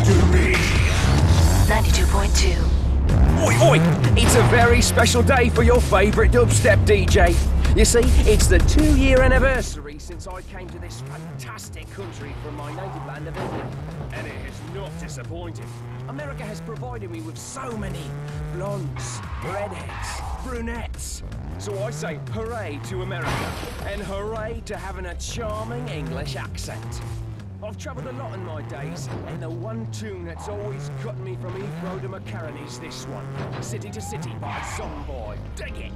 victory! 92.2. Oi, oi! It's a very special day for your favourite dubstep DJ. You see, it's the 2-year anniversary since I came to this fantastic country from my native land of England. And it has not disappointed. America has provided me with so many blondes, redheads, brunettes. So I say hooray to America, and hooray to having a charming English accent. I've travelled a lot in my days, and the one tune that's always cut me from Heathrow to McCarran is this one. City to City by Songboy. Dig it!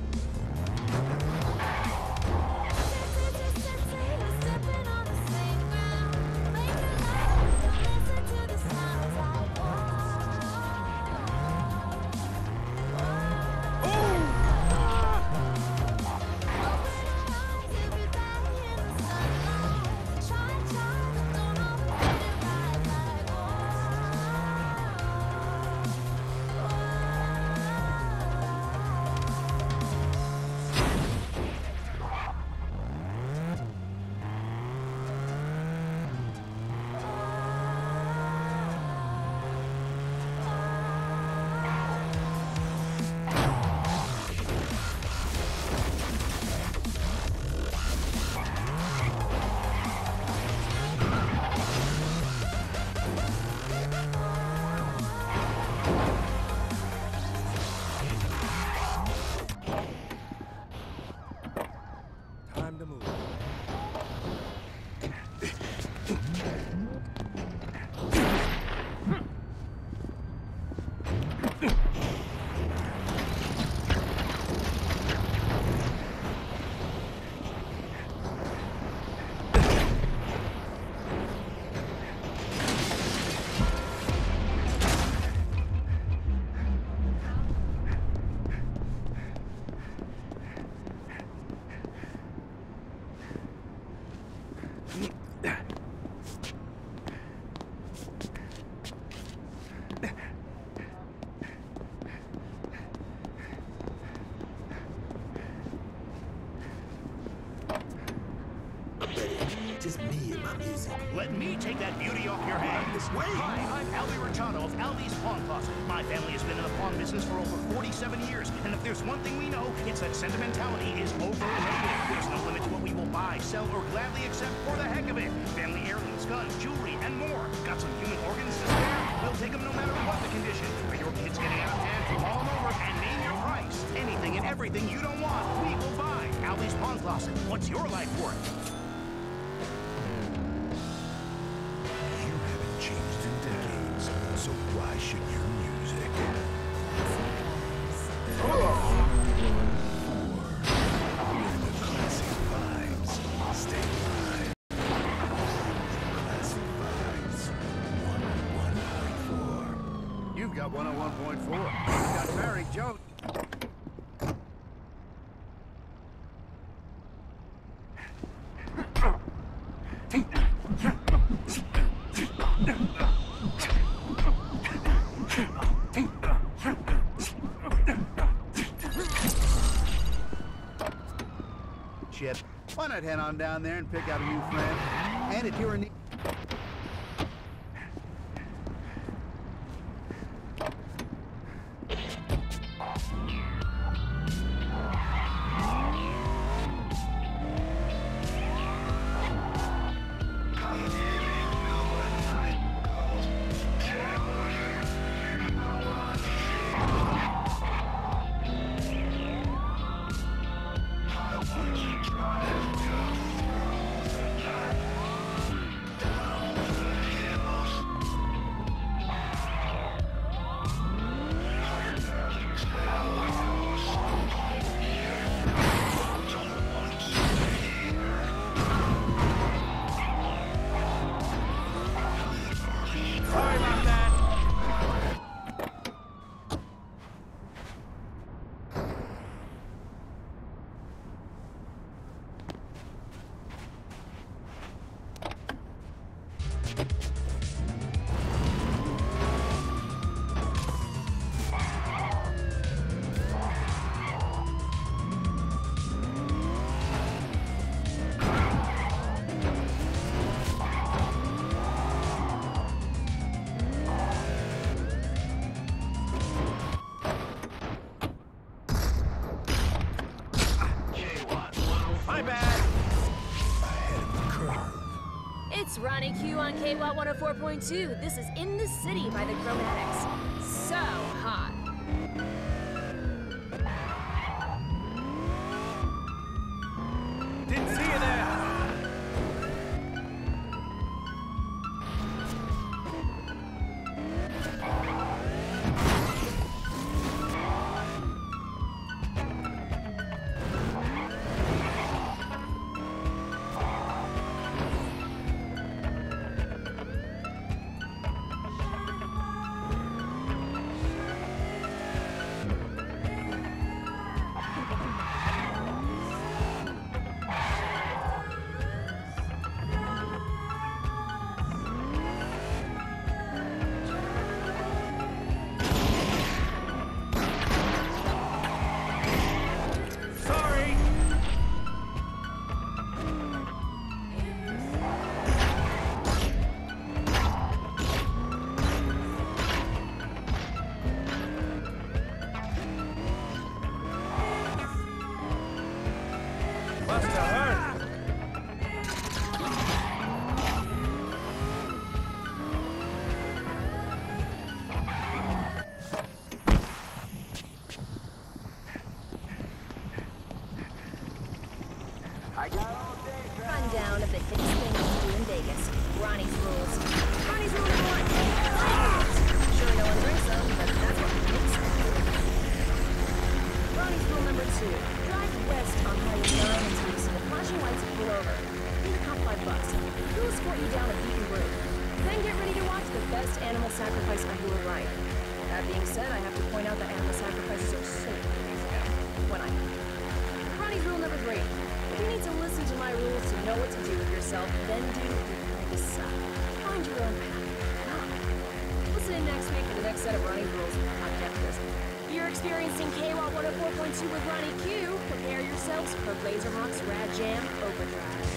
Just me and my music. Let me take that beauty off your hands. Hi, I'm Albie Rachado of Albie's Pawn Closet. My family has been in the pawn business for over 47 years, and if there's one thing we know, it's that sentimentality is overrated. There's no limit to what we will buy, sell, or gladly accept for the heck of it. Family heirlooms, guns, jewelry, and more. Got some human organs to spare? We'll take them no matter what the condition. Are your kids getting out of hand? Call them over and name your price. Anything and everything you don't want, we will buy. Albie's Pawn Closet. What's your life worth? So why should your music? The classic vibes. Stay live. Classic vibes. 101.4. You've got 101.4. You got married, Joe. Why not head on down there and pick out a new friend? And if you're in need... KWAT 104.2. This is In the City by the Chromatics. So hot. Didn't see you there. Rundown of the hittest thing you do in Vegas. Ronnie's rules. Ronnie's rule number 1. Sure, no one drinks them, but that's what makes them. Ronnie's rule number 2. Drive west on Highway 9 until you see the flashing lights pull over. Pay the cop $5. He'll escort you down a beaten route. Then get ready to watch the best animal sacrifice under a ride. That being said, I have to point out that animal sacrifices are so when I... Ronnie's rule number 3. You need to listen to my rules to know what to do with yourself, then do what you decide. Find your own path. Listen in next week for the next set of Ronnie rules on Campus. You're experiencing KWAT 104.2 with Ronnie Q. Prepare yourselves for Laser Rock's Rad Jam Overdrive.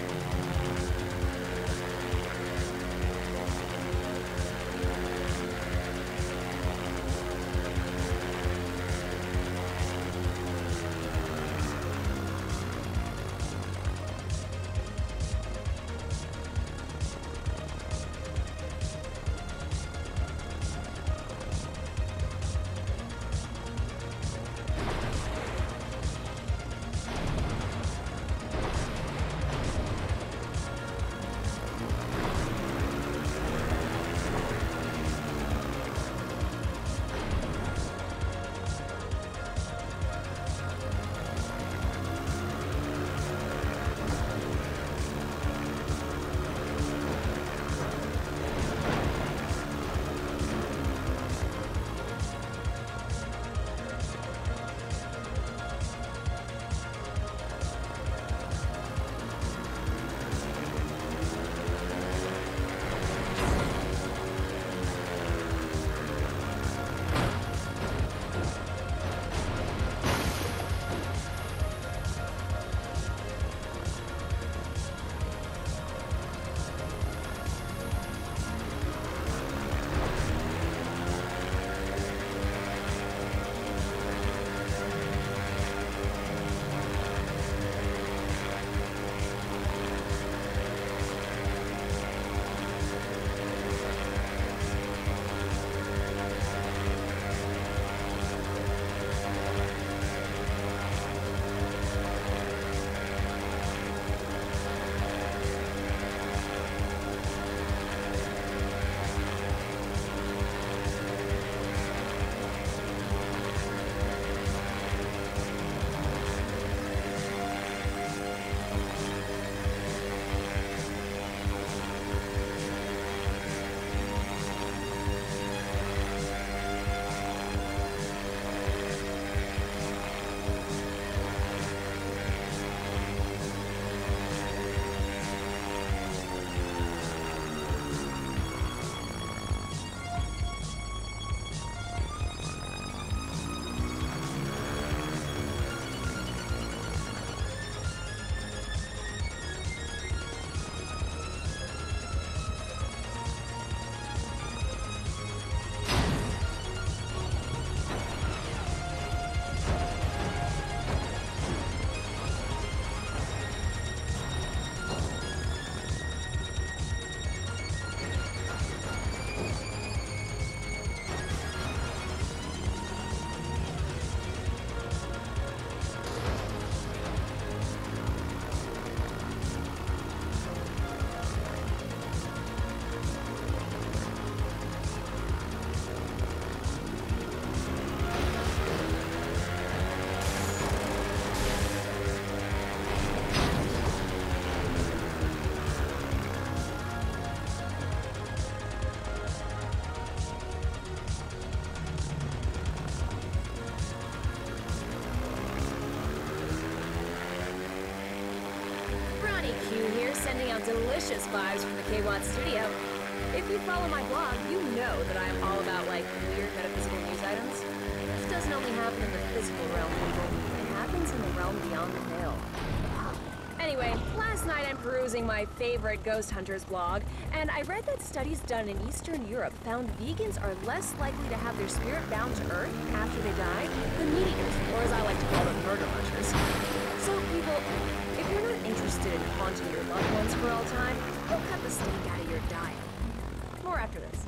delicious vibes from the K-Watt studio. If you follow my blog, you know that I am all about, like, weird metaphysical news items. This doesn't only happen in the physical realm, people. It happens in the realm beyond the veil. Anyway, last night I'm perusing my favorite ghost hunters blog, and I read that studies done in Eastern Europe found vegans are less likely to have their spirit bound to Earth after they die than meat eaters, or as I like to call them, murder munchers. So, people, if you're not interested in haunting your loved ones for all time, go cut the steak out of your diet. More after this.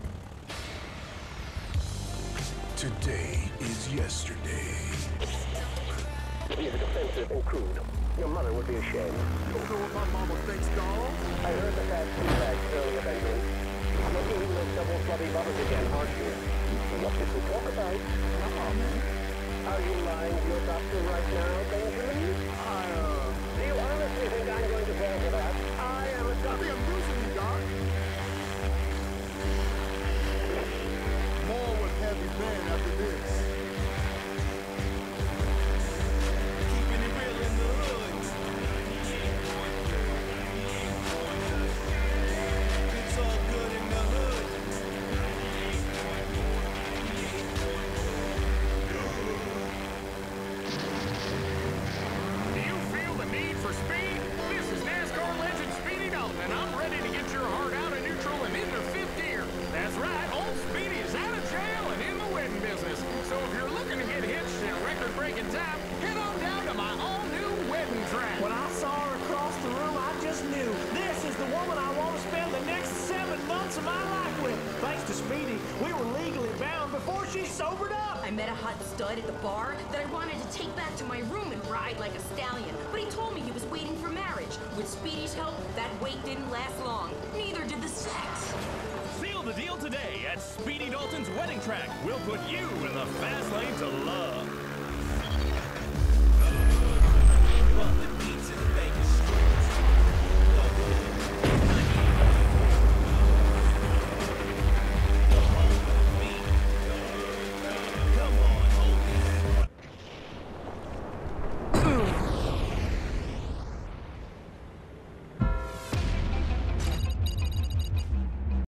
Today is yesterday. He's offensive and crude. Your mother would be ashamed. You don't know what my mama thinks, dog? I heard the fast feedback earlier, Benjamin. You're doing those double bloody butters again, aren't you? What did we talk about? Are you lying to your doctor right now, Benjamin? Do you honestly think I'm going to fall for that? I am a doctor. I'm losing you, dog. More with heavy band after this. Keeping it real in the hood. It's all good in the hood. Do you feel the need for speed? This is NASCAR legend Speedy Dalton, and I'm ready to get your heart out of neutral and into fifth gear. That's right, old Speedy is out of jail and in the wedding business. So if you're looking to get hitched in record-breaking time, head on down to my all-new wedding track. When I saw her across the room, I just knew this is the woman I want to spend the next 7 months of my life with. Thanks to Speedy, we were legally bound before she sobered up. I met a hot stud at the bar that I wanted to take back to my room and ride like a stallion, but he told me he was waiting for marriage. With Speedy's help, that wait didn't last long. Neither did the sex. Seal the deal today at Speedy Dalton's wedding track. We'll put you in the fast lane to love.